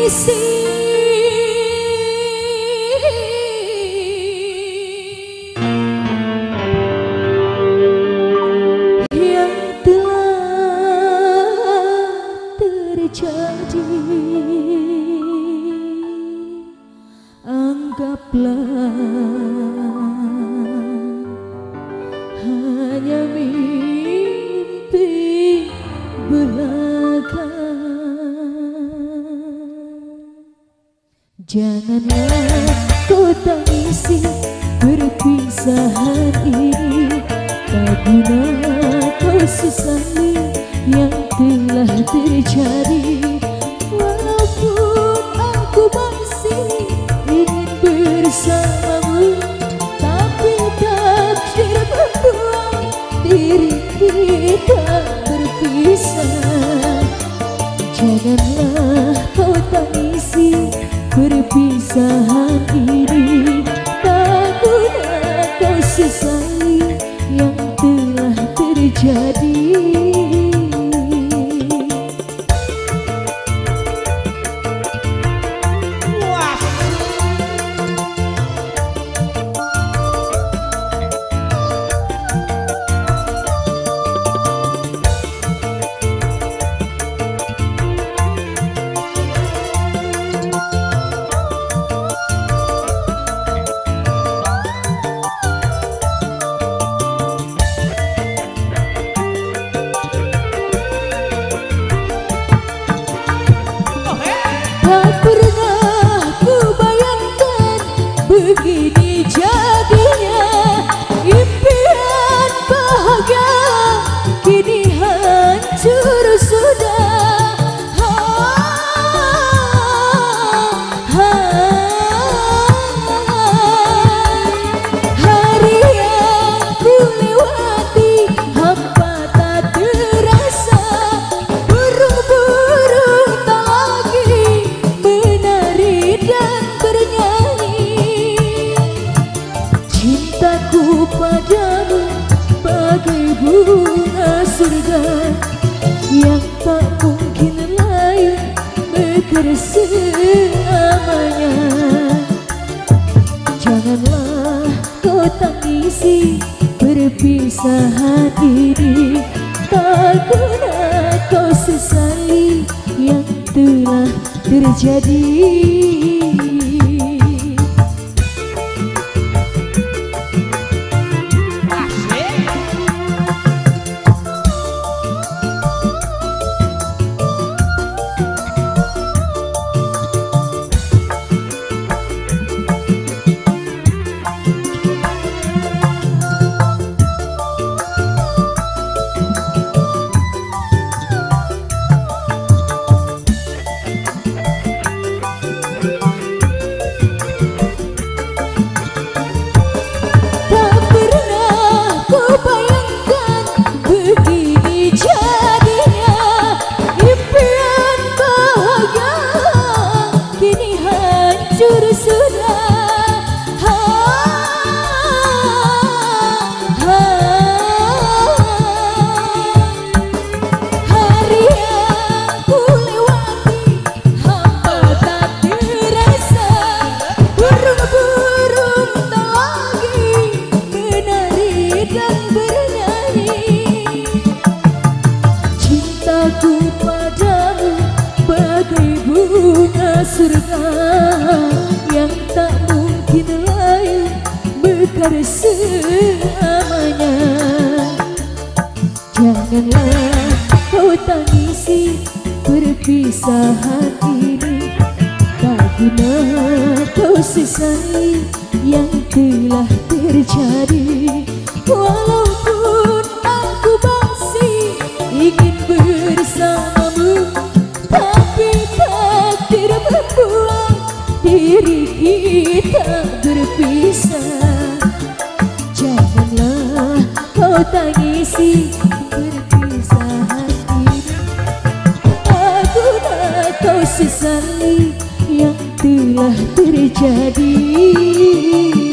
tangisi yang telah terjadi. Anggaplah hanya mimpi belaka. Janganlah kau tangisi perpisahan ini, tak guna kau sesali yang telah terjadi. Walaupun aku masih ingin bersamamu, tapi takdir membuat diri kita berpisah. Janganlah kau tangisi perpisahan ini, tak guna kau sesali yang telah terjadi. Tak pernah ku bayangkan begini jadinya. Impian bahagia kini hancur sudah. Hari yang ku lewati hampa tak terasa. Burung-burung tak lagi menari dan bernyanyi. Cintaku padamu bagai bunga surga yang tak mungkin layu mekar selamanya. Janganlah kau tangisi perpisahan ini, tak guna kau sesali yang telah terjadi. Surga yang tak mungkin layu mekar selamanya. Janganlah kau tangisi perpisahan ini, tak guna kau sesali yang telah terjadi. Walaupun aku masih ingin bersamamu, tapi takdir membuat diri kita berpisah. Janganlah kau tangisi perpisahan ini, tak guna kau sesali yang telah terjadi.